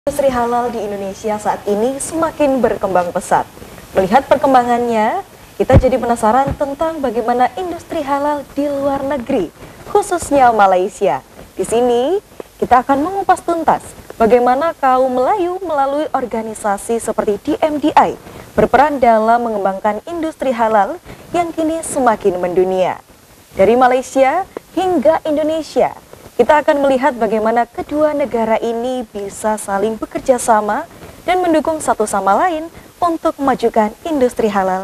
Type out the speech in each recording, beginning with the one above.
Industri halal di Indonesia saat ini semakin berkembang pesat. Melihat perkembangannya, kita jadi penasaran tentang bagaimana industri halal di luar negeri, khususnya Malaysia. Di sini, kita akan mengupas tuntas bagaimana kaum Melayu melalui organisasi seperti DMDI berperan dalam mengembangkan industri halal yang kini semakin mendunia. Dari Malaysia hingga Indonesia, kita akan melihat bagaimana kedua negara ini bisa saling bekerja sama dan mendukung satu sama lain untuk memajukan industri halal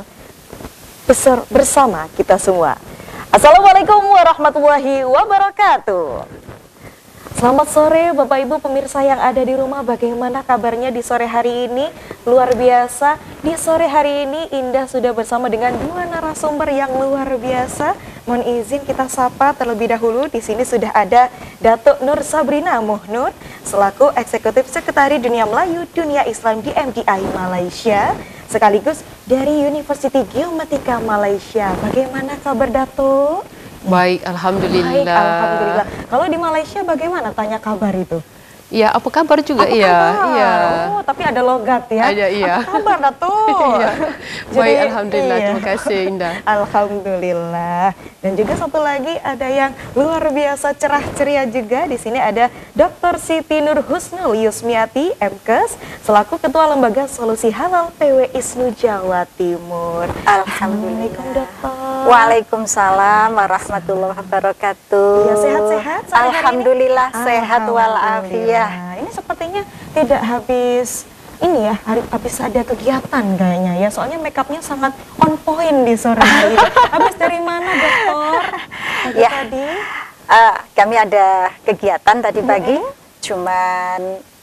bersama kita semua. Assalamualaikum warahmatullahi wabarakatuh. Selamat sore Bapak Ibu pemirsa yang ada di rumah, bagaimana kabarnya di sore hari ini? Luar biasa, di sore hari ini Indah sudah bersama dengan dua narasumber yang luar biasa. Mohon izin kita sapa terlebih dahulu. Di sini sudah ada Datuk Nur Sabrina Muhnur selaku Eksekutif Sekretari Dunia Melayu Dunia Islam DMDI Malaysia, sekaligus dari University Geomatika Malaysia. Bagaimana kabar Datuk? Baik, alhamdulillah. Baik, alhamdulillah. Kalau di Malaysia bagaimana tanya kabar itu? Ya, apa kabar juga? Apa iya, kabar? iya. Oh, tapi ada logat ya. Ada, iya. Apa kabar, Datuk? Iya. Baik, alhamdulillah. Iya. Terima kasih, Indah. Alhamdulillah. Dan juga satu lagi ada yang luar biasa cerah ceria juga. Di sini ada Dr. Siti Nur Husnul Yusmiati, MKes, selaku Ketua Lembaga Solusi Halal PW ISNU Jawa Timur. Assalamualaikum, Dokter. Waalaikumsalam warahmatullahi wabarakatuh. Ya, sehat-sehat. Alhamdulillah sehat walafiat. Ini sepertinya tidak habis ini ya, habis ada kegiatan kayaknya ya. Soalnya makeupnya sangat on point di sore hari ini. Habis dari mana, Dokter? Ya, Tadi kami ada kegiatan tadi pagi. Cuman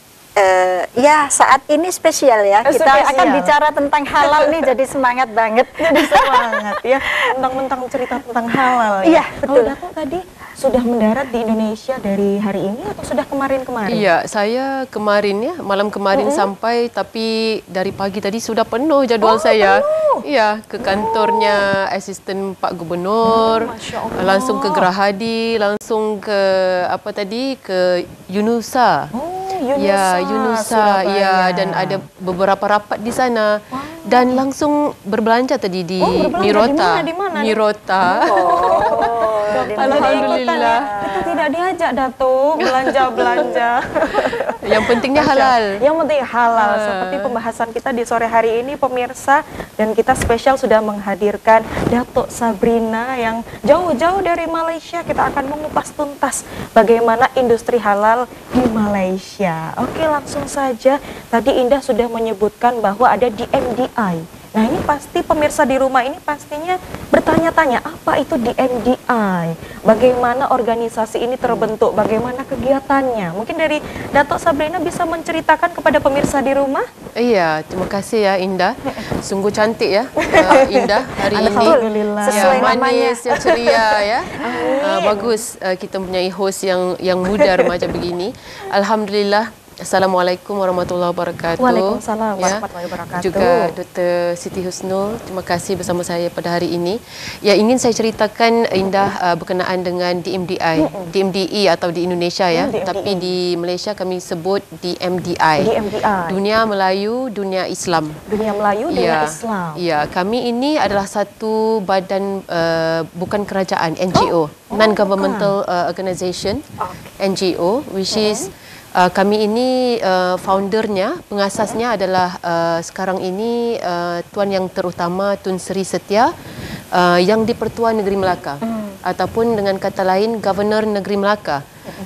ya saat ini spesial ya. Kita Spesial. akan bicara tentang halal nih, jadi semangat banget. jadi semangat ya. Mentang-mentang cerita tentang halal ya. Iya, Kalau betul. Datuk tadi sudah mendarat di Indonesia dari hari ini atau sudah kemarin-kemarin? Iya, saya kemarin ya, malam kemarin sampai, tapi dari pagi tadi sudah penuh jadual saya. penuh? Iya, ke kantornya asisten Pak Gubernur, Masya Allah. langsung ke Gerahadi, langsung ke apa tadi, ke Yunusa. Yunusa, Ya, Yunusa, Surabaya. ya, dan ada beberapa rapat di sana. Dan langsung berbelanja tadi di berbelanja Mirota. di mana? Mirota. Alhamdulillah. Kita tidak diajak Datuk belanja-belanja. Yang pentingnya halal. Yang penting halal. Seperti pembahasan kita di sore hari ini pemirsa, dan kita spesial sudah menghadirkan Datuk Sabrina yang jauh-jauh dari Malaysia. Kita akan mengupas tuntas bagaimana industri halal di Malaysia. Oke, langsung saja. Tadi Indah sudah menyebutkan bahwa ada DMDI. Nah, ini pasti pemirsa di rumah ini pastinya bertanya-tanya, apa itu DMDI? Bagaimana organisasi ini terbentuk? Bagaimana kegiatannya? Mungkin dari Datuk Sabrina bisa menceritakan kepada pemirsa di rumah? Iya, terima kasih ya Indah. Sungguh cantik ya Indah hari ini. Alhamdulillah. Sesuai namanya. Manis, ya, ceria ya. Bagus kita mempunyai host yang muda remaja begini. Alhamdulillah. Assalamualaikum warahmatullahi wabarakatuh. Waalaikumsalam warahmatullahi wabarakatuh. Juga Dr. Siti Husnul, terima kasih bersama saya pada hari ini. Ya, ingin saya ceritakan Indah berkenaan dengan DMDI, DMDI atau di Indonesia ya, DMDI. tapi di Malaysia kami sebut DMDI. DMDI. Dunia Melayu, Dunia Islam. Dunia Melayu, Dunia Islam. Ya, kami ini adalah satu badan bukan kerajaan, NGO, non-governmental organisation, NGO, which is kami ini foundernya, pengasasnya adalah sekarang ini Tuan Yang Terutama Tun Sri Setia yang di-Pertuan Negeri Melaka, ataupun dengan kata lain Governor Negeri Melaka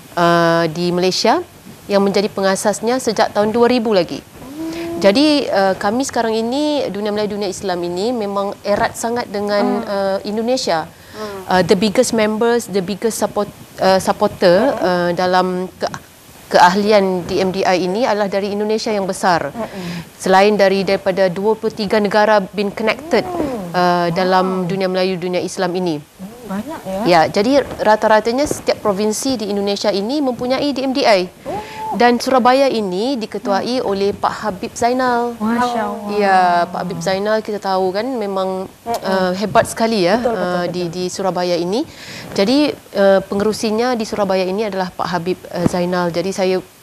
di Malaysia, yang menjadi pengasasnya sejak tahun 2000 lagi. Jadi kami sekarang ini Dunia Melayu Dunia Islam ini memang erat sangat dengan Indonesia. The biggest members, the biggest supporter dalam keahlian DMDI ini adalah dari Indonesia yang besar. Selain daripada 23 negara been connected dalam Dunia Melayu Dunia Islam ini. Banyak ya. Ya, jadi rata-ratanya setiap provinsi di Indonesia ini mempunyai DMDI. Dan Surabaya ini diketuai oleh Pak Habib Zainal. Masya Allah. Ya, Pak Habib Zainal kita tahu kan memang hebat sekali ya di Surabaya ini. Jadi pengerusinya di Surabaya ini adalah Pak Habib Zainal. Jadi saya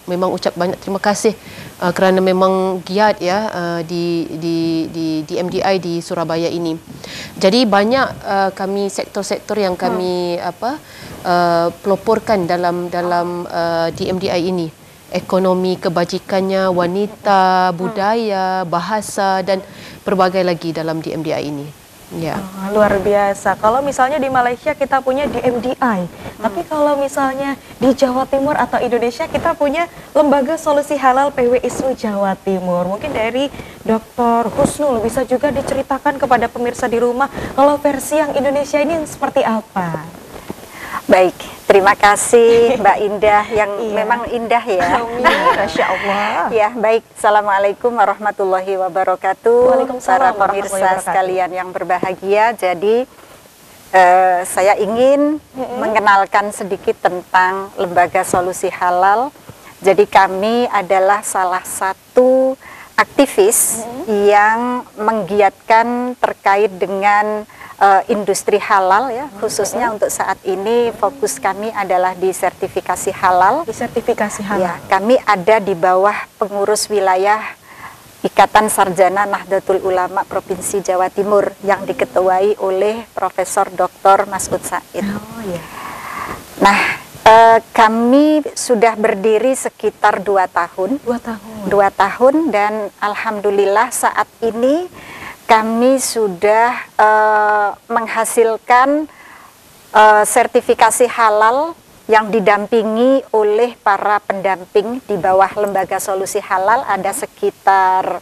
memang ucap banyak terima kasih kerana memang giat ya di MDI di Surabaya ini. Jadi banyak kami sektor-sektor yang kami peloporkan dalam di MDI ini. Ekonomi, kebajikannya, wanita, budaya, bahasa dan berbagai lagi dalam di MDI ini. Ya. Luar biasa. Kalau misalnya di Malaysia kita punya di MDI, tapi kalau misalnya di Jawa Timur atau Indonesia kita punya Lembaga Solusi Halal PWISU Jawa Timur. Mungkin dari Dr. Husnul bisa juga diceritakan kepada pemirsa di rumah kalau versi yang Indonesia ini seperti apa? Baik, terima kasih Mbak Indah yang memang indah ya. Amin, Masya Allah. Ya, baik. Assalamualaikum warahmatullahi wabarakatuh. Waalaikumsalam Para warahmatullahi pemirsa wabarakatuh. sekalian yang berbahagia. Jadi saya ingin mengenalkan sedikit tentang Lembaga Solusi Halal. Jadi kami adalah salah satu aktivis yang menggiatkan terkait dengan industri halal ya, khususnya untuk saat ini fokus kami adalah di sertifikasi halal. Di sertifikasi halal. Ya, kami ada di bawah pengurus wilayah Ikatan Sarjana Nahdlatul Ulama Provinsi Jawa Timur yang diketuai oleh Profesor Dr. Masud Said. Oh iya. Nah, kami sudah berdiri sekitar 2 tahun. 2 tahun. 2 tahun dan alhamdulillah saat ini kami sudah menghasilkan sertifikasi halal yang didampingi oleh para pendamping di bawah Lembaga Solusi Halal. Ada sekitar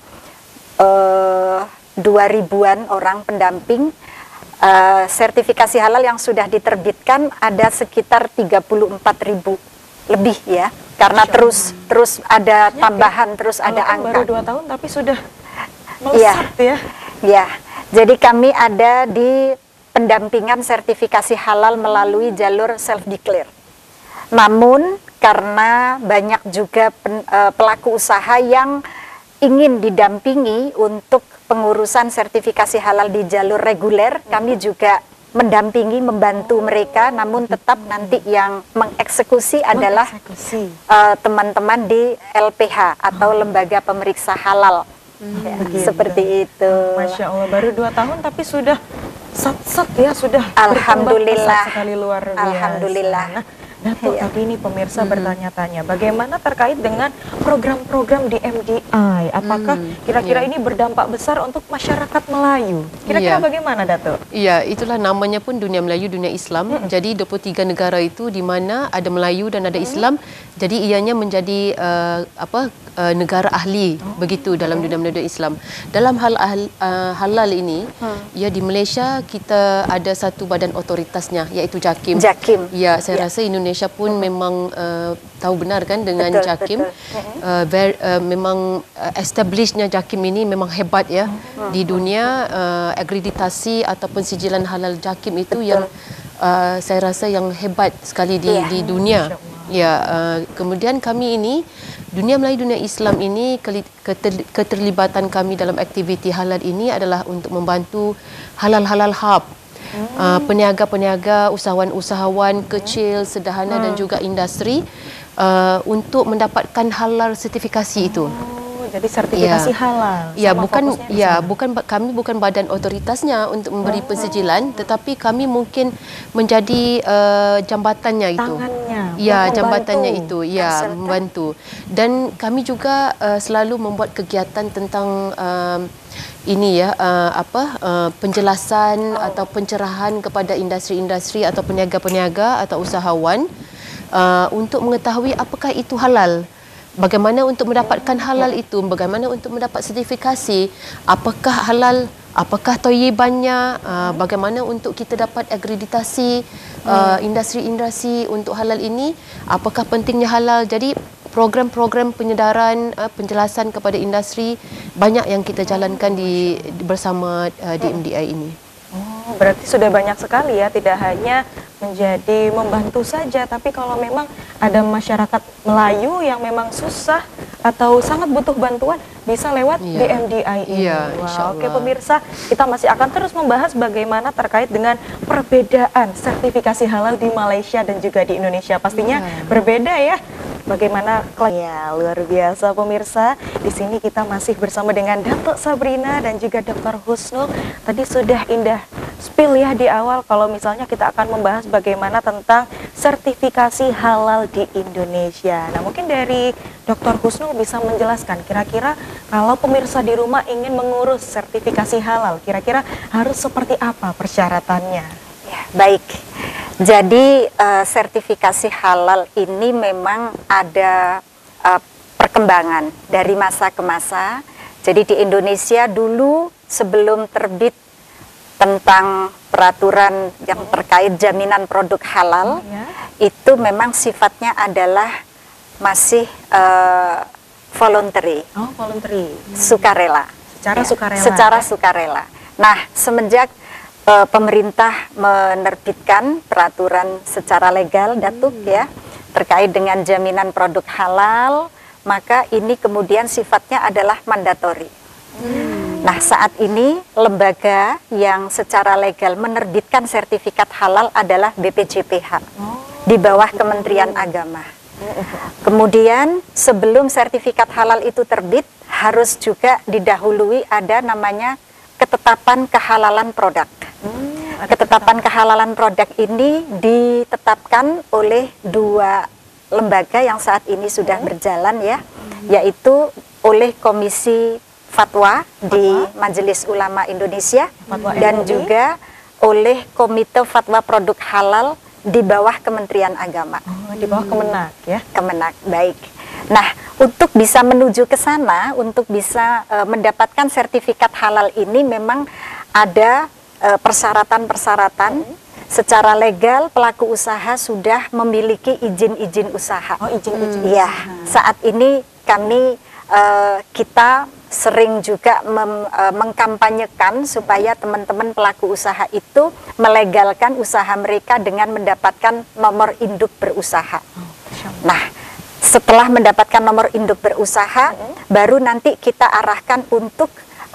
2.000-an orang pendamping. Sertifikasi halal yang sudah diterbitkan ada sekitar 34.000 lebih ya, karena terus ada tambahan, terus ada angka. Baru 2 tahun tapi sudah melesat ya. Ya, jadi kami ada di pendampingan sertifikasi halal melalui jalur self-declare. Namun karena banyak juga pelaku usaha yang ingin didampingi untuk pengurusan sertifikasi halal di jalur reguler, kami juga mendampingi, membantu mereka, namun tetap nanti yang mengeksekusi adalah teman-teman di LPH atau Lembaga Pemeriksa Halal. Ya, seperti itu. Masya Allah, baru 2 tahun tapi sudah sat ya, sudah alhamdulillah sekali, luar biasa. Alhamdulillah. Nah, Datuk, tapi ini pemirsa bertanya-tanya, bagaimana terkait dengan program-program di MDI? Apakah kira-kira ini berdampak besar untuk masyarakat Melayu? Kira-kira bagaimana, Datuk? Iya, itulah namanya pun dunia Melayu, dunia Islam. Jadi 23 negara itu di mana ada Melayu dan ada Islam. Jadi ianya menjadi negara ahli begitu dalam dunia Melayu dan Islam. Dalam hal halal ini, ya di Malaysia kita ada satu badan otoritasnya iaitu JAKIM. JAKIM. Ya, saya rasa Indonesia pun memang tahu benar kan dengan JAKIM. Memang establishnya JAKIM ini memang hebat ya di dunia. Akreditasi ataupun sijilan halal JAKIM itu yang saya rasa yang hebat sekali di dunia. Ya, kemudian kami ini dunia Melayu, dunia Islam ini keterlibatan kami dalam aktiviti halal ini adalah untuk membantu halal-halal hub. Peniaga-peniaga, usahawan-usahawan kecil, sederhana dan juga industri untuk mendapatkan halal sertifikasi itu. Jadi sertifikasi halal. Ya, kami bukan badan otoritasnya untuk memberi pensijilan, tetapi kami mungkin menjadi jambatannya itu. Tangannya. Ya, jambatannya itu, ya, membantu. Dan kami juga selalu membuat kegiatan tentang penjelasan atau pencerahan kepada industri-industri atau peniaga-peniaga atau usahawan untuk mengetahui apakah itu halal. Bagaimana untuk mendapatkan halal itu, bagaimana untuk mendapat sertifikasi, apakah halal, apakah thayyibannya, bagaimana untuk kita dapat akreditasi industri-industri untuk halal ini, apakah pentingnya halal. Jadi program-program penyedaran, penjelasan kepada industri banyak yang kita jalankan bersama di MDI ini. Oh, berarti sudah banyak sekali ya, tidak hanya menjadi membantu saja, tapi kalau memang ada masyarakat Melayu yang memang susah atau sangat butuh bantuan, bisa lewat di MDI ini. Wow. Oke pemirsa, kita masih akan terus membahas bagaimana terkait dengan perbedaan sertifikasi halal di Malaysia dan juga di Indonesia. Pastinya berbeda ya. bagaimana ya, luar biasa pemirsa. Di sini kita masih bersama dengan Datuk Sabrina dan juga Dr. Husnul. Tadi sudah indah spill ya di awal kalau misalnya kita akan membahas bagaimana tentang sertifikasi halal di Indonesia. Nah, mungkin dari Dr. Husnul bisa menjelaskan kira-kira kalau pemirsa di rumah ingin mengurus sertifikasi halal, kira-kira harus seperti apa persyaratannya? Ya, baik. Jadi sertifikasi halal ini memang ada perkembangan dari masa ke masa. Jadi di Indonesia dulu sebelum terbit tentang peraturan yang terkait jaminan produk halal, itu memang sifatnya adalah masih voluntary. Oh, voluntary. Sukarela. Secara sukarela. Secara sukarela. Nah, semenjak pemerintah menerbitkan peraturan secara legal, Datuk ya, terkait dengan jaminan produk halal, maka ini kemudian sifatnya adalah mandatori. Nah, saat ini lembaga yang secara legal menerbitkan sertifikat halal adalah BPJPH di bawah Kementerian Agama. Kemudian sebelum sertifikat halal itu terbit, harus juga didahului ada namanya ketetapan kehalalan produk. Ketetapan kehalalan produk ini ditetapkan oleh dua lembaga yang saat ini sudah berjalan ya, yaitu oleh Komisi Fatwa di Majelis Ulama Indonesia dan juga oleh Komite Fatwa Produk Halal di bawah Kementerian Agama. Oh, di bawah Kemenak ya? Kemenak, baik. Nah, untuk bisa menuju ke sana, untuk bisa mendapatkan sertifikat halal ini memang ada persyaratan-persyaratan. Secara legal pelaku usaha sudah memiliki izin-izin usaha. Oh, izin-izin. Iya, saat ini kami kita sering juga mengkampanyekan supaya teman-teman pelaku usaha itu melegalkan usaha mereka dengan mendapatkan nomor induk berusaha. Nah, setelah mendapatkan nomor induk berusaha, baru nanti kita arahkan untuk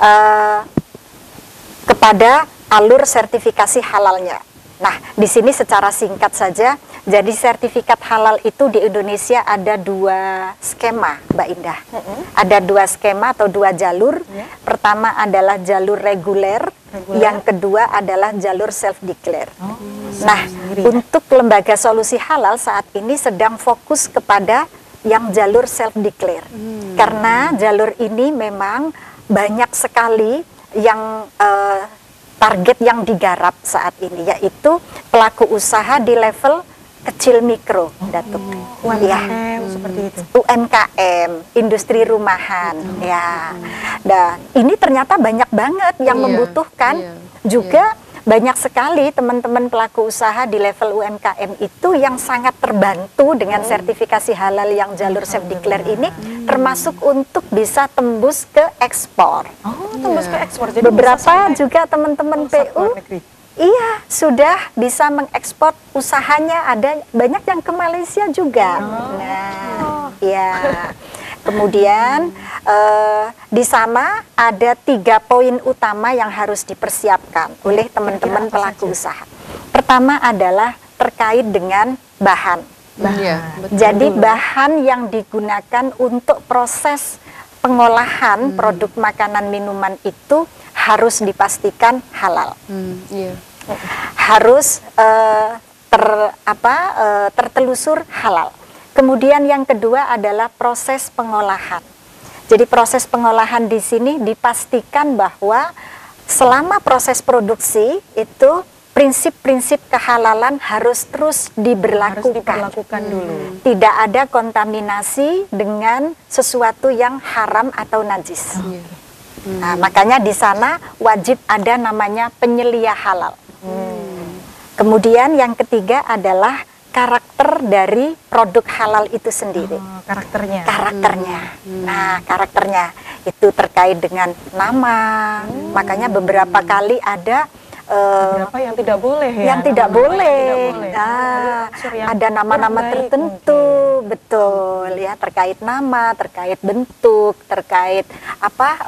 kepada alur sertifikasi halalnya. Nah, di sini secara singkat saja, jadi sertifikat halal itu di Indonesia ada dua skema, Mbak Indah. Ada dua skema atau dua jalur. Pertama adalah jalur reguler, yang kedua adalah jalur self-declare. Nah, untuk lembaga solusi halal saat ini sedang fokus kepada yang jalur self-declare. Karena jalur ini memang banyak sekali yang target yang digarap saat ini, yaitu pelaku usaha di level kecil mikro, Datuk. UMKM seperti itu. UMKM, industri rumahan, ya. Dan ini ternyata banyak banget yang membutuhkan. Juga banyak sekali teman-teman pelaku usaha di level UMKM itu yang sangat terbantu dengan sertifikasi halal yang jalur self-declare ini, termasuk untuk bisa tembus ke ekspor. Oh, tembus ke ekspor. Jadi beberapa juga teman-teman PU iya sudah bisa mengekspor usahanya, ada banyak yang ke Malaysia juga. Nah, ya. Kemudian di sana ada 3 poin utama yang harus dipersiapkan oleh teman-teman pelaku usaha. Pertama adalah terkait dengan bahan. Jadi bahan yang digunakan untuk proses pengolahan produk makanan minuman itu harus dipastikan halal. Harus tertelusur halal. Kemudian yang kedua adalah proses pengolahan. Jadi proses pengolahan di sini dipastikan bahwa selama proses produksi itu prinsip-prinsip kehalalan harus terus diberlakukan dulu. Tidak ada kontaminasi dengan sesuatu yang haram atau najis. Nah, makanya di sana wajib ada namanya penyelia halal. Kemudian yang ketiga adalah karakter dari produk halal itu sendiri. Karakternya. Nah, karakternya itu terkait dengan nama. Makanya beberapa kali ada beberapa yang tidak boleh ya. Yang tidak boleh. Nah, ada nama-nama tertentu, betul ya, terkait nama, terkait bentuk, terkait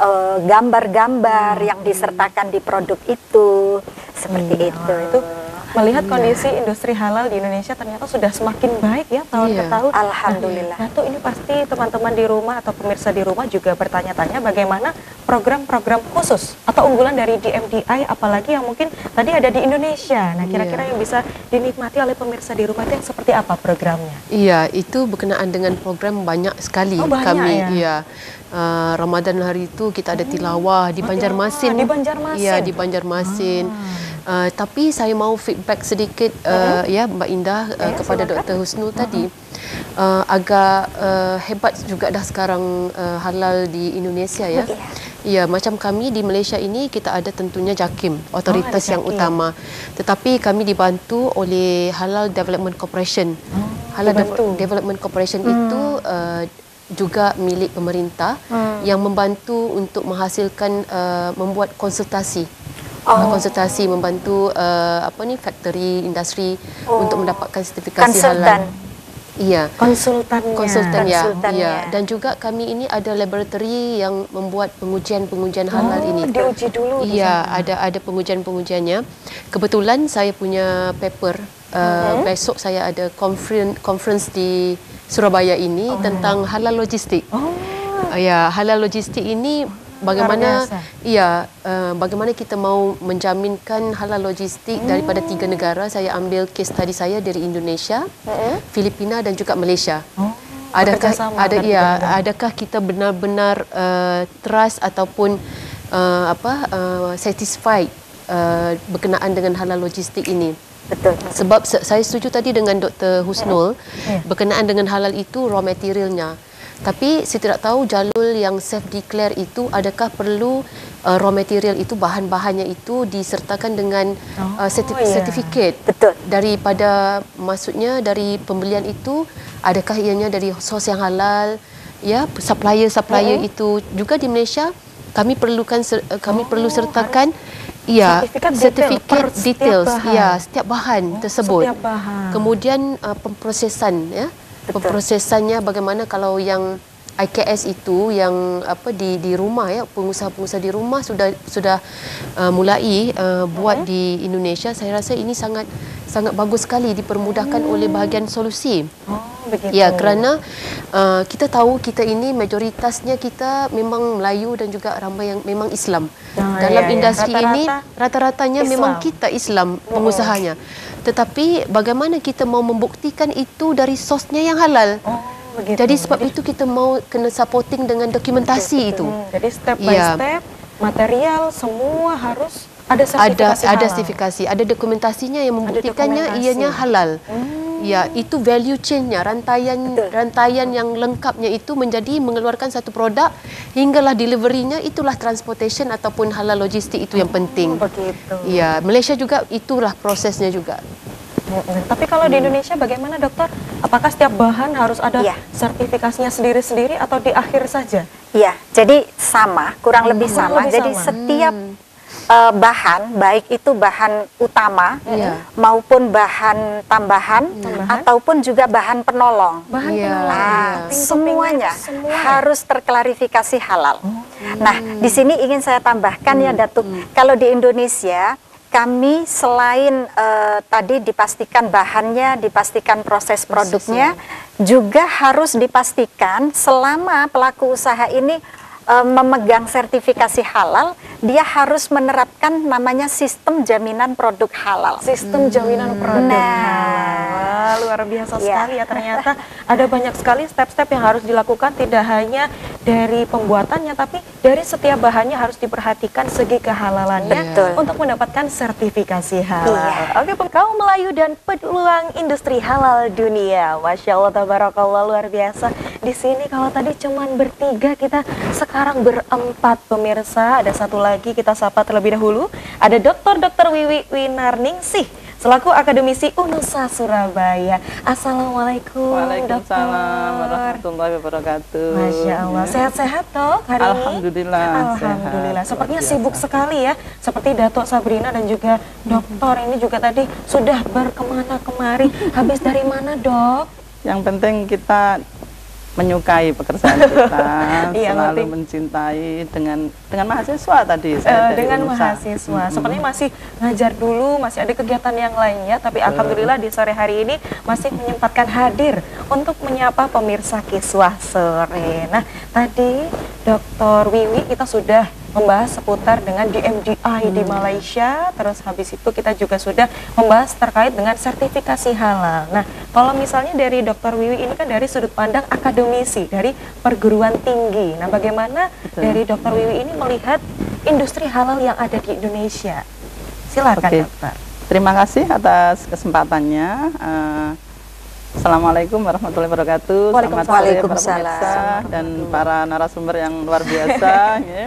gambar-gambar yang disertakan di produk itu. Seperti itu. Melihat kondisi industri halal di Indonesia ternyata sudah semakin baik ya tahun ke tahun. Alhamdulillah. Nah, tuh ini pasti teman-teman di rumah atau pemirsa di rumah juga bertanya-tanya bagaimana program-program khusus atau unggulan dari DMDI, apalagi yang mungkin tadi ada di Indonesia. Nah, kira-kira yang bisa dinikmati oleh pemirsa di rumah itu yang seperti apa programnya? Iya, itu berkenaan dengan program banyak sekali. Banyak kami. ya? Iya. Ramadan hari itu kita ada tilawah di Banjarmasin. Di Banjarmasin. Iya, di Banjarmasin. Tapi saya mau feedback sedikit ya Mbak Indah kepada silakan. Dr. Husnul tadi. Agak hebat juga dah sekarang halal di Indonesia ya. Ya, macam kami di Malaysia ini kita ada tentunya JAKIM, otoritas yang JAKIM. utama. Tetapi kami dibantu oleh Halal Development Corporation. Halal Development Corporation itu juga milik pemerintah yang membantu untuk menghasilkan membuat konsultasi. Konsultasi membantu factory industri untuk mendapatkan sertifikasi halal. Iya. Konsultan ya. Dan juga kami ini ada laboratory yang membuat pengujian halal ini. Diuji dulu. Iya, ada pengujian-pengujiannya. Kebetulan saya punya paper besok saya ada conference di Surabaya ini tentang halal logistik. Ya, halal logistik ini bagaimana bagaimana kita mau menjaminkan halal logistik daripada 3 negara. Saya ambil case study saya dari Indonesia, Filipina dan juga Malaysia. Adakah kita benar-benar trust ataupun satisfied berkenaan dengan halal logistik ini? Betul. Sebab saya setuju tadi dengan Dr. Husnul berkenaan dengan halal itu raw materialnya. Tapi saya tidak tahu jalur yang self-declare itu adakah perlu raw material itu, bahan-bahannya itu disertakan dengan sertifikat. Betul. Daripada, maksudnya dari pembelian itu, adakah ianya dari sos yang halal, ya, supplier itu. Juga di Malaysia, kami perlu sertakan sertifikat details setiap bahan tersebut. Setiap bahan. Kemudian pemprosesan ya. Pemprosesannya bagaimana kalau yang IKS itu yang di rumah ya, pengusaha-pengusaha di rumah sudah mulai buat di Indonesia. Saya rasa ini sangat bagus sekali, dipermudahkan oleh bahagian solusi. Begitu. Ya, kerana kita tahu kita ini mayoritasnya kita memang Melayu dan juga ramai yang memang Islam. Dalam industri ini rata-ratanya memang kita Islam pengusahanya. Tetapi bagaimana kita mau membuktikan itu dari sosnya yang halal? Jadi sebab itu kita mau kena supporting dengan dokumentasi itu. Jadi step by step material semua harus ada sertifikasi halal. Ada sertifikasi, ada dokumentasinya yang membuktikannya ianya halal. Ya, itu value chain-nya, rantaian yang lengkapnya itu menjadi mengeluarkan satu produk hinggalah delivery-nya, itulah transportation ataupun halal logistik itu yang penting. Begitu. Ya, Malaysia juga itulah prosesnya juga. Tapi kalau di Indonesia bagaimana, dokter? Apakah setiap bahan harus ada sertifikasinya sendiri-sendiri atau di akhir saja? Iya, jadi sama, kurang lebih sama. Jadi setiap bahan, baik itu bahan utama maupun bahan tambahan ataupun juga bahan penolong. Semuanya harus terklarifikasi halal. Nah, di sini ingin saya tambahkan ya Datuk, kalau di Indonesia kami selain tadi dipastikan bahannya, dipastikan proses produknya, juga harus dipastikan selama pelaku usaha ini memegang sertifikasi halal, dia harus menerapkan namanya sistem jaminan produk halal. Sistem jaminan produk halal. Luar biasa sekali ya, ternyata ada banyak sekali step-step yang harus dilakukan, tidak hanya dari pembuatannya, tapi dari setiap bahannya harus diperhatikan segi kehalalannya untuk mendapatkan sertifikasi halal. Oke, kaum Melayu dan peluang industri halal dunia. Masya Allah, tabarakallah, luar biasa. Di sini kalau tadi cuman bertiga, kita sekarang berempat pemirsa. Ada satu lagi, kita sapa terlebih dahulu. Ada Dr. Wiwi Winarningsih selaku akademisi UNUSA Surabaya. Assalamualaikum. Waalaikumsalam warahmatullahi wabarakatuh. Masya Allah, sehat-sehat dok hari ini? Alhamdulillah. Alhamdulillah. Sepertinya sibuk sekali ya. Seperti Datuk Sabrina dan juga dokter ini juga tadi sudah berkemana kemari. Habis dari mana dok? Yang penting kita menyukai pekerjaan kita, Iya, selalu ngerti. mencintai dengan mahasiswa tadi. Saya dari Dengan Unusa. mahasiswa, sepertinya masih ngajar dulu, masih ada kegiatan yang lainnya, tapi alhamdulillah di sore hari ini masih menyempatkan hadir untuk menyapa pemirsa Kiswah Sore. Nah, tadi Dr. Wiwi kita sudah membahas seputar dengan DMDI di Malaysia, terus habis itu kita juga sudah membahas terkait dengan sertifikasi halal. Nah, kalau misalnya dari Dr. Wiwi ini kan dari sudut pandang akademisi, dari perguruan tinggi. Nah, bagaimana dari Dr. Wiwi ini melihat industri halal yang ada di Indonesia? Silakan, Oke. Dokter. Terima kasih atas kesempatannya. Assalamualaikum warahmatullahi wabarakatuh. Selamat sore para Waalaikumsalam. pemirsa dan para narasumber yang luar biasa. Ya.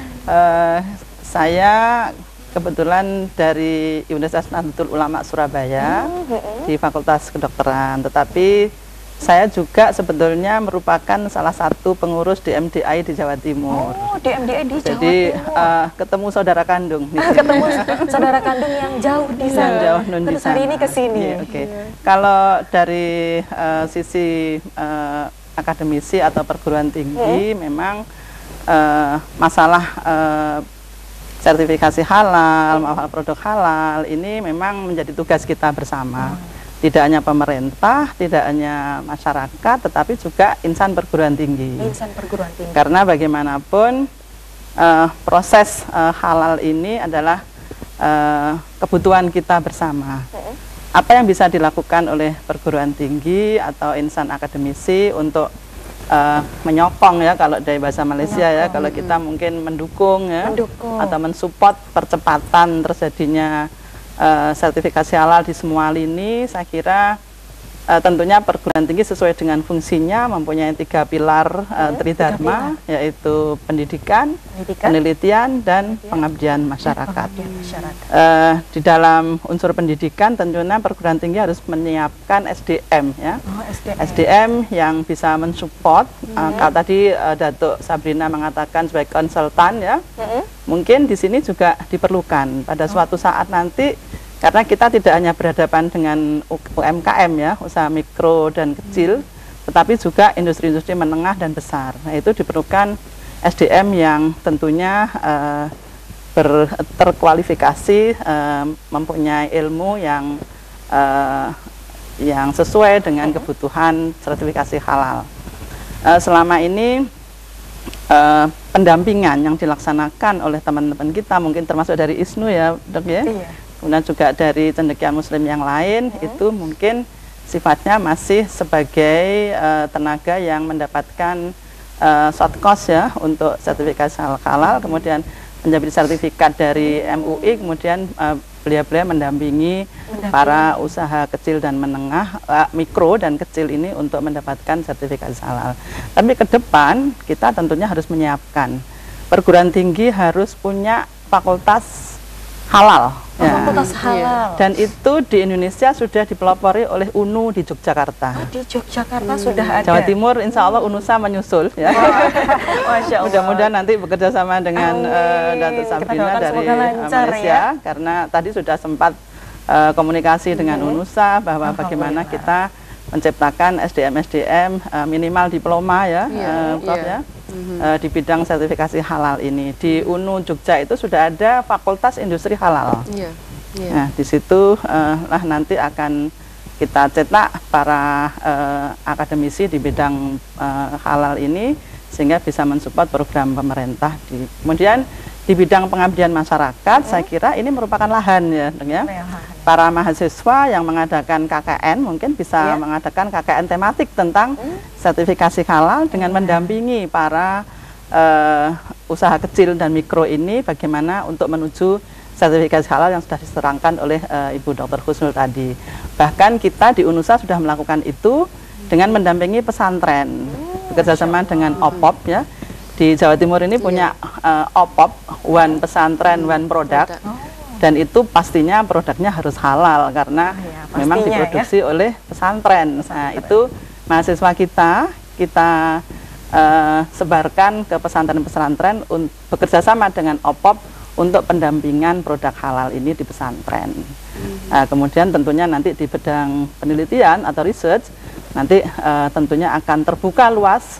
Saya kebetulan dari Universitas Nahdlatul Ulama Surabaya di Fakultas Kedokteran, tetapi saya juga sebetulnya merupakan salah satu pengurus DMDI di Jawa Timur. Oh, DMDI di Jawa Jadi Timur. ketemu saudara kandung di sini. Ketemu saudara kandung yang jauh di Yang sana. jauh nun di Terus hari sana. ini ke sini. Iya, oke. Kalau dari sisi akademisi atau perguruan tinggi, memang masalah sertifikasi halal, masalah produk halal ini memang menjadi tugas kita bersama. Tidak hanya pemerintah, tidak hanya masyarakat, tetapi juga insan perguruan tinggi. Insan perguruan tinggi. Karena bagaimanapun proses halal ini adalah kebutuhan kita bersama. Apa yang bisa dilakukan oleh perguruan tinggi atau insan akademisi untuk menyokong ya, kalau dari bahasa Malaysia ya, kalau kita mungkin mendukung ya, Mendukung. atau mensupport percepatan terjadinya sertifikasi halal di semua lini, saya kira tentunya perguruan tinggi sesuai dengan fungsinya mempunyai 3 pilar tridharma, yaitu pendidikan, penelitian, dan pengabdian masyarakat. Pengabdian masyarakat. Di dalam unsur pendidikan tentunya perguruan tinggi harus menyiapkan SDM ya. Oh, SDM yang bisa mensupport. Kalau tadi Datuk Sabrina mengatakan sebagai konsultan ya, mungkin di sini juga diperlukan pada suatu saat nanti, karena kita tidak hanya berhadapan dengan UMKM ya, usaha mikro dan kecil, tetapi juga industri-industri menengah dan besar. Nah, itu diperlukan SDM yang tentunya terkualifikasi, mempunyai ilmu yang sesuai dengan kebutuhan sertifikasi halal. Selama ini pendampingan yang dilaksanakan oleh teman-teman kita, mungkin termasuk dari ISNU ya, Dok ya. Iya. Kemudian juga dari cendekia muslim yang lain, itu mungkin sifatnya masih sebagai tenaga yang mendapatkan short course ya untuk sertifikasi halal, kemudian menjadi sertifikat dari MUI, kemudian beliau-beliau mendampingi para usaha kecil dan menengah, mikro dan kecil ini untuk mendapatkan sertifikasi halal. Tapi ke depan kita tentunya harus menyiapkan, perguruan tinggi harus punya fakultas halal. Fakultas halal. Dan itu di Indonesia sudah dipelopori oleh UNU di Yogyakarta. Di Yogyakarta sudah ada. Jawa Timur insya Allah UNUSA menyusul ya. Masya Allah. Mudah-mudahan nanti bekerja sama dengan Datuk Sabrina doakan dari semoga lancar, Malaysia ya. karena tadi sudah sempat komunikasi dengan UNUSA bahwa bagaimana kita menciptakan SDM minimal diploma ya, Prof ya. Di bidang sertifikasi halal ini di UNU Jogja itu sudah ada Fakultas Industri Halal. Nah, di situ lah nanti akan kita cetak para akademisi di bidang halal ini sehingga bisa mensupport program pemerintah. Kemudian di bidang pengabdian masyarakat, saya kira ini merupakan lahan ya, para mahasiswa yang mengadakan KKN mungkin bisa mengadakan KKN tematik tentang sertifikasi halal dengan mendampingi para usaha kecil dan mikro ini bagaimana untuk menuju sertifikasi halal yang sudah diserangkan oleh Ibu Dr. Husnul tadi. Bahkan kita di UNUSA sudah melakukan itu dengan mendampingi pesantren, bekerjasama dengan OPOP ya. Di Jawa Timur ini punya OPOP, One Pesantren One Product, dan itu pastinya produknya harus halal karena memang diproduksi oleh pesantren. Nah, itu mahasiswa kita sebarkan ke pesantren-pesantren bekerja sama dengan OPOP untuk pendampingan produk halal ini di pesantren. Kemudian tentunya nanti di bidang penelitian atau research, nanti tentunya akan terbuka luas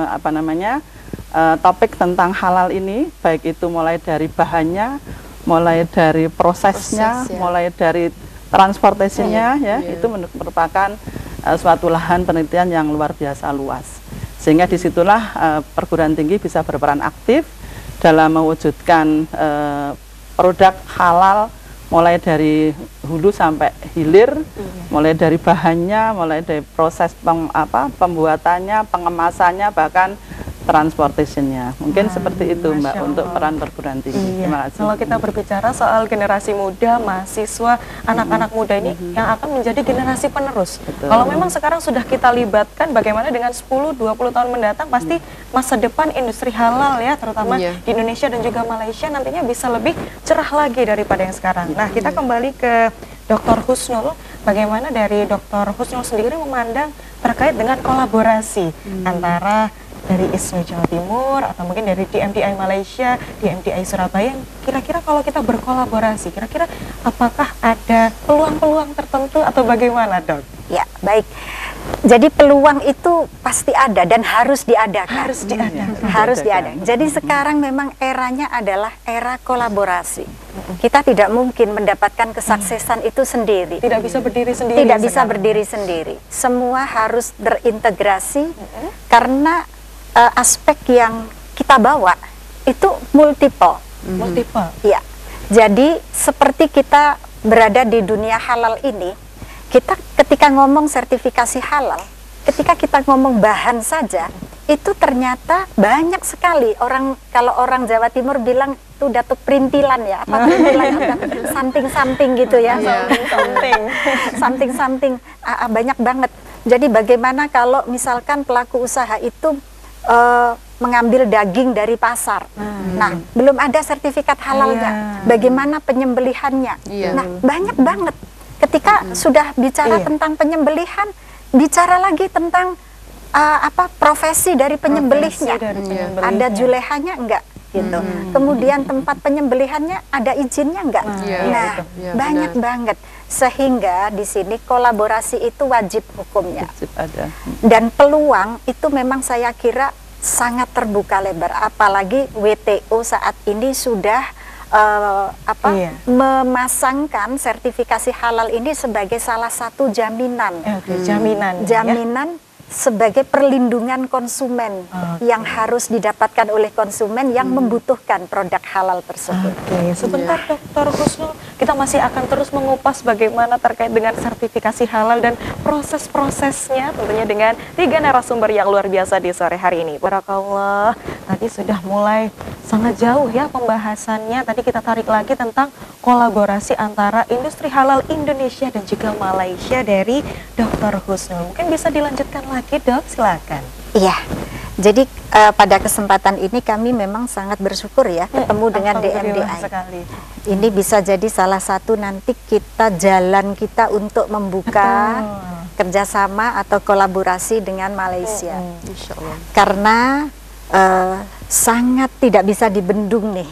topik tentang halal ini, baik itu mulai dari bahannya, mulai dari prosesnya, mulai dari transportasinya, itu merupakan suatu lahan penelitian yang luar biasa luas. Sehingga disitulah perguruan tinggi bisa berperan aktif dalam mewujudkan produk halal mulai dari hulu sampai hilir, mulai dari bahannya, mulai dari proses pembuatannya, pengemasannya, bahkan transportasinya. Mungkin seperti itu Mbak untuk peran perguruan tinggi. Terima kasih. Kalau kita berbicara soal generasi muda, mahasiswa, anak-anak muda ini yang akan menjadi generasi penerus. Betul. Kalau memang sekarang sudah kita libatkan, bagaimana dengan 10-20 tahun mendatang, pasti masa depan industri halal ya, terutama di Indonesia dan juga Malaysia nantinya bisa lebih cerah lagi daripada yang sekarang. Nah, kita kembali ke Dr. Husnul. Bagaimana dari Dr. Husnul sendiri memandang terkait dengan kolaborasi antara dari ISNU Jawa Timur atau mungkin dari DMDI Malaysia, DMDI Surabaya, kira-kira kalau kita berkolaborasi, kira-kira apakah ada peluang-peluang tertentu atau bagaimana, Dok? Ya, baik. Jadi peluang itu pasti ada dan harus diadakan. Harus diadakan. Harus diadakan. Jadi sekarang memang eranya adalah era kolaborasi. Kita tidak mungkin mendapatkan kesuksesan itu sendiri. Tidak bisa berdiri sendiri. Tidak bisa berdiri sendiri. Semua harus terintegrasi karena aspek yang kita bawa itu multiple. Multiple. Ya. Jadi seperti kita berada di dunia halal ini, kita ketika ngomong sertifikasi halal, ketika kita ngomong bahan saja, itu ternyata banyak sekali orang, kalau orang Jawa Timur bilang itu datuk perintilan ya, apa perintilan, something gitu ya, something banyak banget. Jadi bagaimana kalau misalkan pelaku usaha itu mengambil daging dari pasar. Nah, belum ada sertifikat halalnya. Bagaimana penyembelihannya? Nah, banyak banget. Ketika sudah bicara tentang penyembelihan, bicara lagi tentang profesi dari penyembelihnya. Ada julehanya enggak? Gitu. Kemudian tempat penyembelihannya ada izinnya enggak? Nah, banyak banget. Sehingga di sini kolaborasi itu wajib hukumnya. Wajib ada. Dan peluang itu memang saya kira sangat terbuka lebar. Apalagi WTO saat ini sudah memasangkan sertifikasi halal ini sebagai salah satu jaminan. Jaminan sebagai perlindungan konsumen yang harus didapatkan oleh konsumen yang membutuhkan produk halal tersebut. Sebentar Dr. Husnul, kita masih akan terus mengupas bagaimana terkait dengan sertifikasi halal dan proses-prosesnya tentunya dengan 3 narasumber yang luar biasa di sore hari ini. Barakallah, tadi sudah mulai sangat jauh ya pembahasannya. Tadi kita tarik lagi tentang kolaborasi antara industri halal Indonesia dan juga Malaysia dari Dr. Husnul. Mungkin bisa dilanjutkan lagi, Dok, silakan. Iya. Jadi pada kesempatan ini kami memang sangat bersyukur ya ketemu dengan DMDI. Ini bisa jadi salah satu nanti jalan kita untuk membuka kerjasama atau kolaborasi dengan Malaysia. Insya Allah. Karena sangat tidak bisa dibendung nih.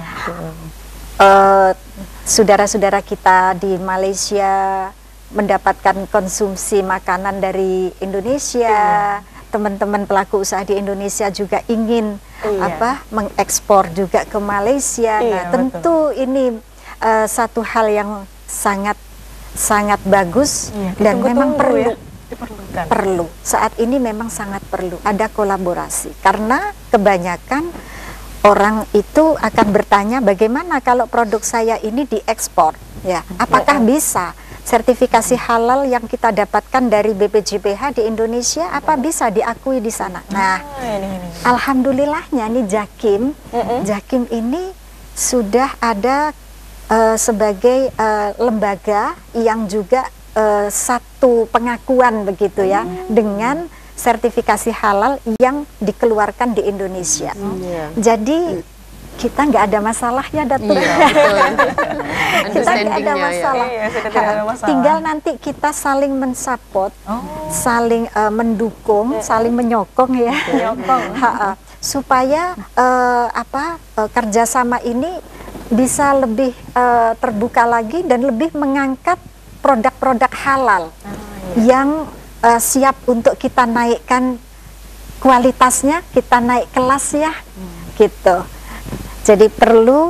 Saudara-saudara kita di Malaysia mendapatkan konsumsi makanan dari Indonesia. Teman-teman pelaku usaha di Indonesia juga ingin mengekspor juga ke Malaysia. Nah, tentu ini satu hal yang sangat bagus dan memang perlu. Saat ini memang sangat perlu ada kolaborasi karena kebanyakan orang itu akan bertanya bagaimana kalau produk saya ini diekspor, ya? Apakah bisa? Sertifikasi halal yang kita dapatkan dari BPJPH di Indonesia apa bisa diakui di sana? Nah, alhamdulillahnya nih Jakim ini sudah ada sebagai lembaga yang juga satu pengakuan begitu ya dengan sertifikasi halal yang dikeluarkan di Indonesia. Jadi kita nggak ada masalah ya, Datuk. Kita nggak ada masalah. Tinggal nanti kita saling mensupport, saling mendukung, saling menyokong ya, supaya kerjasama ini bisa lebih terbuka lagi dan lebih mengangkat produk-produk halal yang siap untuk kita naikkan kualitasnya, kita naik kelas ya, gitu. Jadi perlu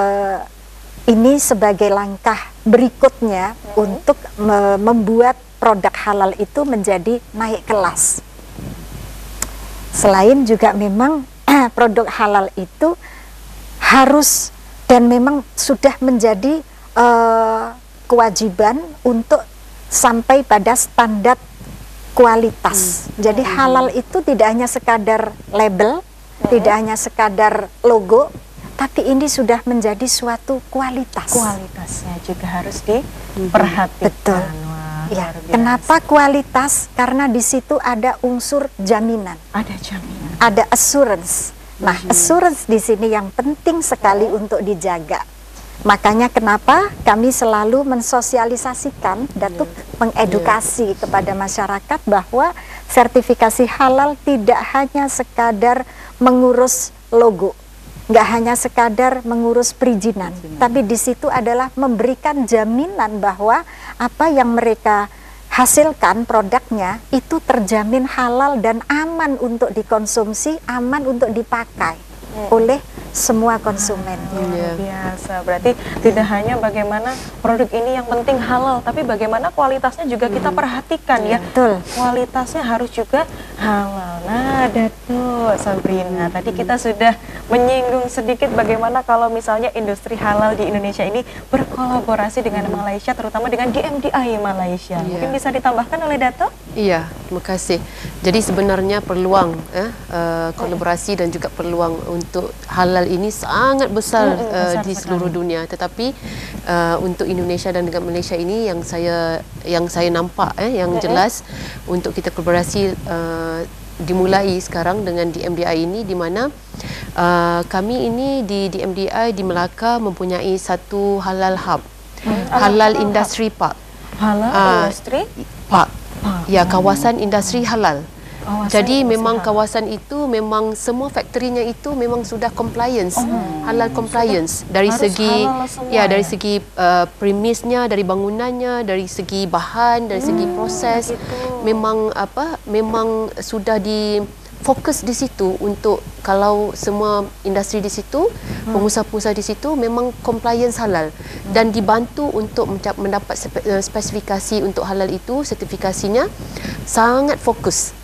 ini sebagai langkah berikutnya untuk membuat produk halal itu menjadi naik kelas. Selain juga memang produk halal itu harus dan memang sudah menjadi kewajiban untuk sampai pada standar kualitas. Jadi halal itu tidak hanya sekadar label, tidak hanya sekadar logo, tapi ini sudah menjadi suatu kualitas. Kualitasnya juga harus diperhatikan. Betul. Wah, Ya, luar biasa. kenapa kualitas? Karena di situ ada unsur jaminan, Ada jaminan? ada assurance. Nah, assurance di sini yang penting sekali untuk dijaga. Makanya kenapa kami selalu mensosialisasikan, Datuk, mengedukasi kepada masyarakat bahwa sertifikasi halal tidak hanya sekadar mengurus logo, nggak hanya sekadar mengurus perizinan, tapi di situ adalah memberikan jaminan bahwa apa yang mereka hasilkan produknya itu terjamin halal dan aman untuk dikonsumsi, aman untuk dipakai oleh semua konsumen. Luar biasa. Berarti tidak hanya bagaimana produk ini yang penting halal, tapi bagaimana kualitasnya juga kita perhatikan ya. Betul. Kualitasnya harus juga halal. Nah, Datuk Sabrina, tadi kita sudah menyinggung sedikit bagaimana kalau misalnya industri halal di Indonesia ini berkolaborasi dengan Malaysia, terutama dengan DMDI Malaysia. Mungkin bisa ditambahkan oleh Datuk? Iya, terima kasih. Jadi sebenarnya peluang kolaborasi dan juga peluang untuk halal ini sangat besar di seluruh dunia. Tetapi untuk Indonesia dan dengan Malaysia ini yang saya nampak yang jelas untuk kita kolaborasi dimulai sekarang dengan DMDI ini, di mana kami ini di DMDI di Melaka mempunyai satu halal hub, halal industry park. Halal industri? Park. Ya, kawasan industri halal. Jadi memang halal. kawasan itu memang semua faktorinya itu memang sudah compliance, halal compliance dari harus segi halal semua ya ya? dari segi premisnya, dari bangunannya, dari segi bahan, dari segi proses, memang sudah fokus di situ untuk kalau semua industri di situ, pengusaha-pengusaha di situ memang compliance halal dan dibantu untuk mendapat spesifikasi untuk halal itu, sertifikasinya sangat fokus.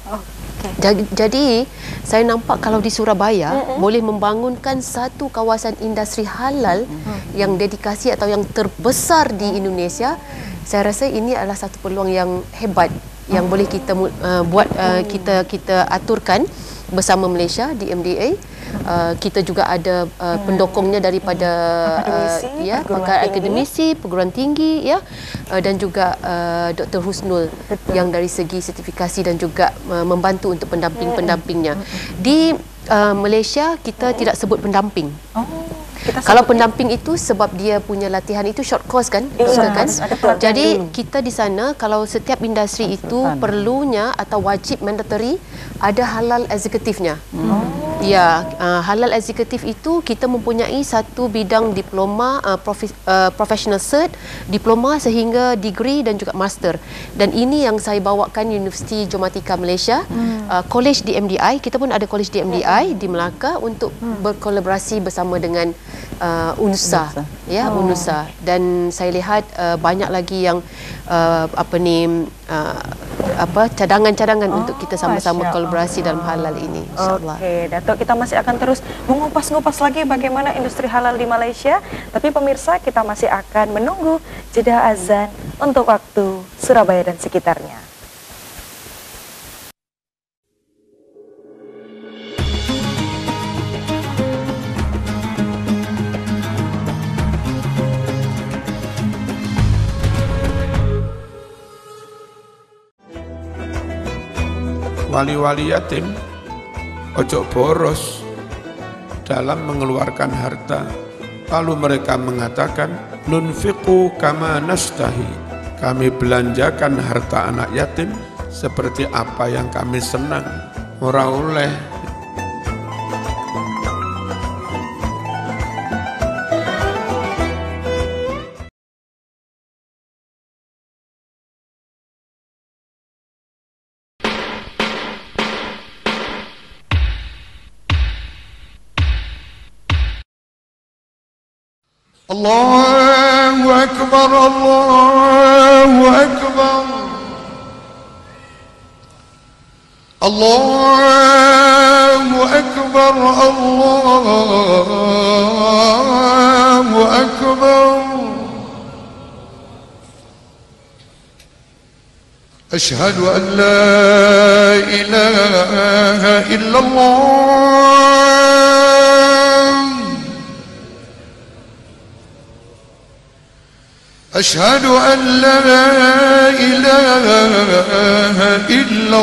Jadi saya nampak kalau di Surabaya boleh membangunkan satu kawasan industri halal yang dedikasi atau yang terbesar di Indonesia. Saya rasa ini adalah satu peluang yang hebat yang boleh kita buat, kita aturkan bersama Malaysia di MDA. Kita juga ada pendukungnya daripada akademisi, perguruan tinggi ya, dan juga Dr. Husnul yang dari segi sertifikasi dan juga membantu untuk pendamping-pendampingnya. Di Malaysia kita tidak sebut pendamping. Kalau pendamping itu sebab dia punya latihan itu short course kan, Jadi kita di sana kalau setiap industri itu perlunya atau wajib mandatory ada halal eksekutifnya. Ya, halal eksekutif itu kita mempunyai satu bidang diploma, professional cert, diploma sehingga degree dan juga master. Dan ini yang saya bawakan Universiti Johmatika Malaysia, college di MDI. Kita pun ada college di MDI di Melaka untuk berkolaborasi bersama dengan UNUSA, ya, UNUSA. Dan saya lihat banyak lagi yang cadangan-cadangan untuk kita sama-sama kolaborasi dalam halal ini, insyaallah. Oke, Datuk, kita masih akan terus mengupas-ngupas lagi bagaimana industri halal di Malaysia. Tapi pemirsa, kita masih akan menunggu jeda azan untuk waktu Surabaya dan sekitarnya. Wali-wali yatim ojo boros dalam mengeluarkan harta. Lalu mereka mengatakan, nunfiqu kama nastahi. Kami belanjakan harta anak yatim seperti apa yang kami senang. Ora oleh الله أكبر الله أكبر الله أكبر الله أكبر أشهد أن لا إله إلا الله أشهد أن لا إله إلا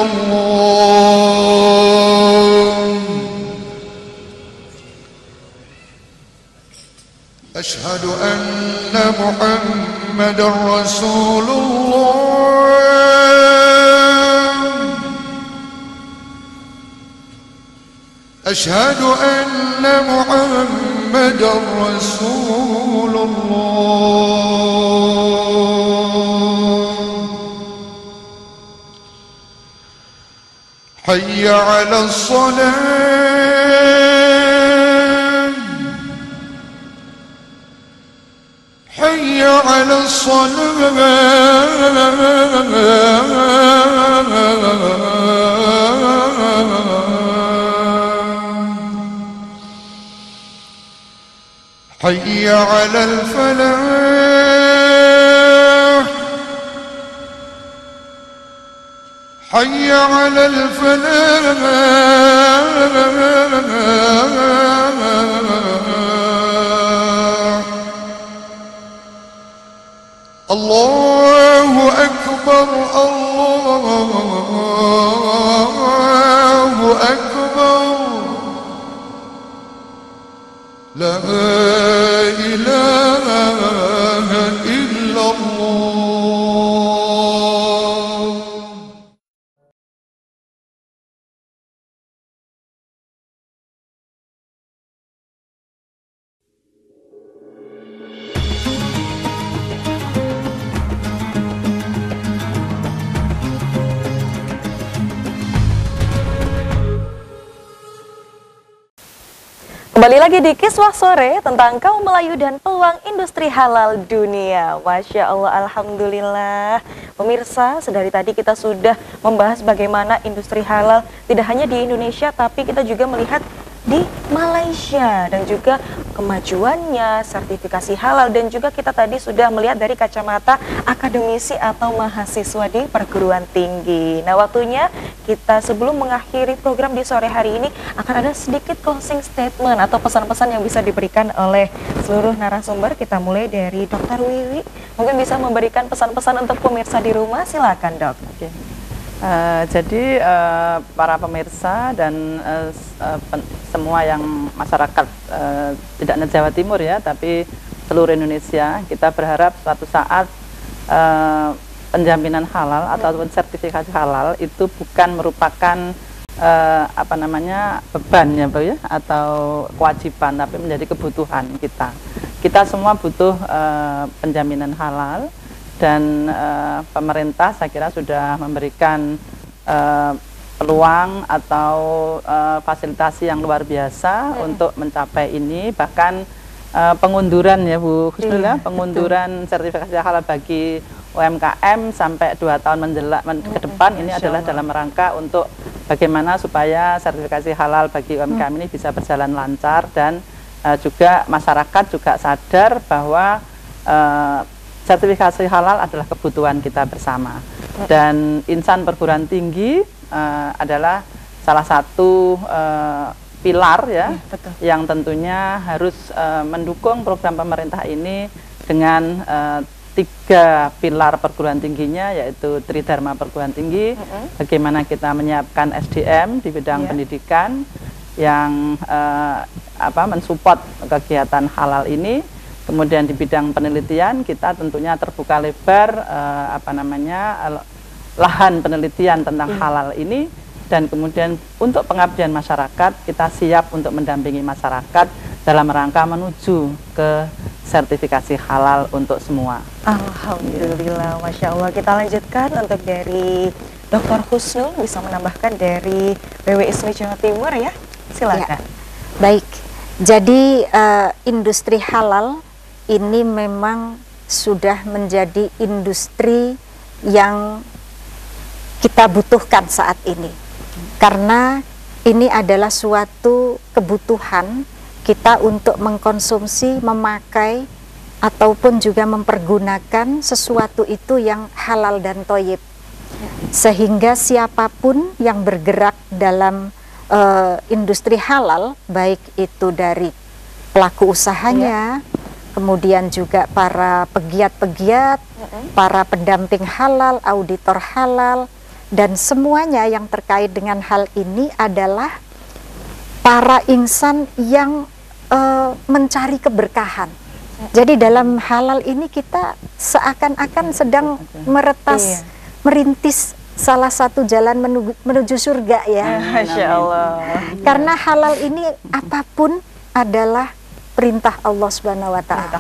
الله أشهد أن محمدا رسول الله أشهد أن محمدا رسول الله حي على الصلاة حي على حي على الفلاح حي على الفلاح الله أكبر الله أكبر لا إله إلا الله. Kembali lagi di Kiswah Sore tentang kaum Melayu dan peluang industri halal dunia. Masya Allah, Alhamdulillah. Pemirsa, sedari tadi kita sudah membahas bagaimana industri halal tidak hanya di Indonesia, tapi kita juga melihat di Malaysia dan juga kemajuannya, sertifikasi halal, dan juga kita tadi sudah melihat dari kacamata akademisi atau mahasiswa di perguruan tinggi. Nah, waktunya kita sebelum mengakhiri program di sore hari ini akan ada sedikit closing statement atau pesan-pesan yang bisa diberikan oleh seluruh narasumber. Kita mulai dari Dr. Wiwi, mungkin bisa memberikan pesan-pesan untuk pemirsa di rumah. Silakan, Dok. Oke. Jadi para pemirsa dan semua yang masyarakat tidak hanya Jawa Timur ya, tapi seluruh Indonesia, kita berharap suatu saat penjaminan halal ataupun sertifikasi halal itu bukan merupakan beban ya, Bu ya, atau kewajiban, tapi menjadi kebutuhan kita. Kita semua butuh penjaminan halal. Dan pemerintah saya kira sudah memberikan peluang atau fasilitasi yang luar biasa untuk mencapai ini. Bahkan pengunduran ya Bu Husnul, pengunduran sertifikasi halal bagi UMKM sampai 2 tahun ke depan ini adalah dalam rangka untuk bagaimana supaya sertifikasi halal bagi UMKM ini bisa berjalan lancar, dan juga masyarakat juga sadar bahwa sertifikasi halal adalah kebutuhan kita bersama. Dan insan perguruan tinggi adalah salah satu pilar ya, yang tentunya harus mendukung program pemerintah ini dengan 3 pilar perguruan tingginya, yaitu Tridharma perguruan tinggi. Bagaimana kita menyiapkan SDM di bidang pendidikan yang mensupport kegiatan halal ini. Kemudian di bidang penelitian kita tentunya terbuka lebar lahan penelitian tentang halal ini, dan kemudian untuk pengabdian masyarakat kita siap untuk mendampingi masyarakat dalam rangka menuju ke sertifikasi halal untuk semua. Alhamdulillah, Masya Allah. Kita lanjutkan untuk dari Dr. Husnul, bisa menambahkan dari WWISMI Jawa Timur ya, silakan. Ya. Baik, jadi industri halal ini memang sudah menjadi industri yang kita butuhkan saat ini, karena ini adalah suatu kebutuhan kita untuk mengkonsumsi, memakai, ataupun juga mempergunakan sesuatu itu yang halal dan thoyyib, sehingga siapapun yang bergerak dalam industri halal, baik itu dari pelaku usahanya, kemudian juga para pegiat-pegiat, para pendamping halal, auditor halal, dan semuanya yang terkait dengan hal ini adalah para insan yang mencari keberkahan. Jadi dalam halal ini kita seakan-akan sedang meretas, merintis salah satu jalan menuju surga ya. Masya Allah. Karena halal ini apapun adalah perintah Allah Subhanahu wa Ta'ala.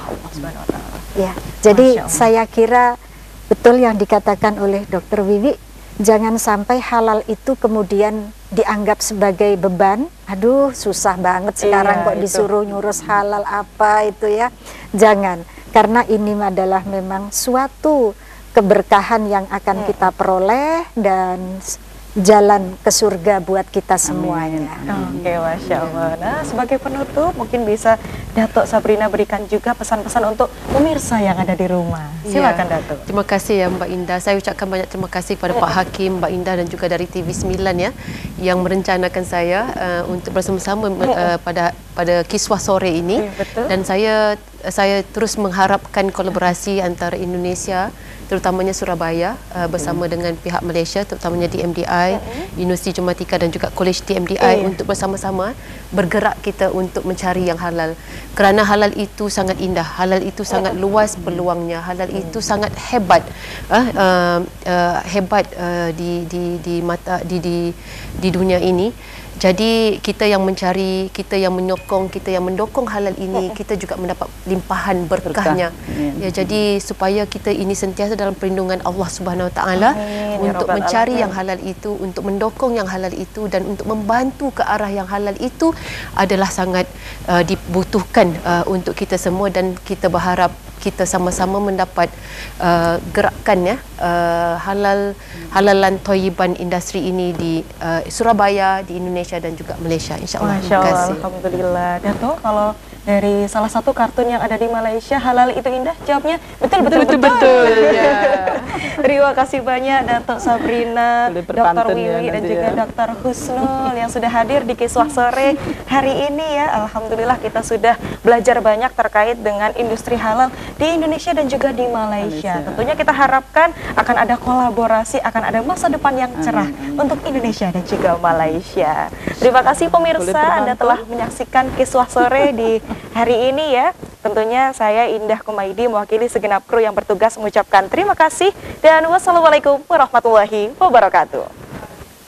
Ya, jadi saya kira betul yang dikatakan oleh Dr. Wiwi, jangan sampai halal itu kemudian dianggap sebagai beban. Aduh, susah banget sekarang kok disuruh ngurus halal apa itu ya. Jangan, karena ini adalah memang suatu keberkahan yang akan kita peroleh dan jalan ke surga buat kita semuanya. Oke, Masya Allah. Nah, sebagai penutup mungkin bisa Datuk Sabrina berikan juga pesan-pesan untuk pemirsa yang ada di rumah. Silakan Datuk. Terima kasih ya Mbak Indah. Saya ucapkan banyak terima kasih kepada Pak Hakim, Mbak Indah dan juga dari TV9 ya, yang merencanakan saya untuk bersama-sama pada kiswah sore ini. Dan saya terus mengharapkan kolaborasi antara Indonesia, terutamanya Surabaya bersama dengan pihak Malaysia, terutamanya DMDI, Universiti Jumatika dan juga Kolej DMDI untuk bersama-sama bergerak kita untuk mencari yang halal. Kerana halal itu sangat indah, halal itu sangat luas peluangnya, halal itu sangat hebat, di dunia ini. Jadi kita yang mencari, kita yang menyokong, kita yang mendukung halal ini, kita juga mendapat limpahan berkahnya. Ya, jadi supaya kita ini sentiasa dalam perlindungan Allah Subhanahu Wa Taala untuk mencari yang halal itu, untuk mendukung yang halal itu dan untuk membantu ke arah yang halal itu adalah sangat dibutuhkan untuk kita semua, dan kita berharap kita sama-sama mendapat gerakan ya halalan thayyiban industri ini di Surabaya, di Indonesia dan juga Malaysia, insya-Allah. Masya Allah, alhamdulillah. Datuk, kalau dari salah satu kartun yang ada di Malaysia, halal itu indah, jawabnya betul. Ya. Terima kasih banyak Datuk Sabrina, Dr. Wiwi dan juga Dr. Husnul yang sudah hadir di Kiswah Sore hari ini ya. Alhamdulillah kita sudah belajar banyak terkait dengan industri halal di Indonesia dan juga di Malaysia. Tentunya kita harapkan akan ada kolaborasi, akan ada masa depan yang cerah untuk Indonesia dan juga Malaysia. Terima kasih pemirsa, Anda telah menyaksikan Kiswah Sore di hari ini ya. Tentunya saya Indah Kumaidi mewakili segenap kru yang bertugas mengucapkan terima kasih dan wassalamualaikum warahmatullahi wabarakatuh.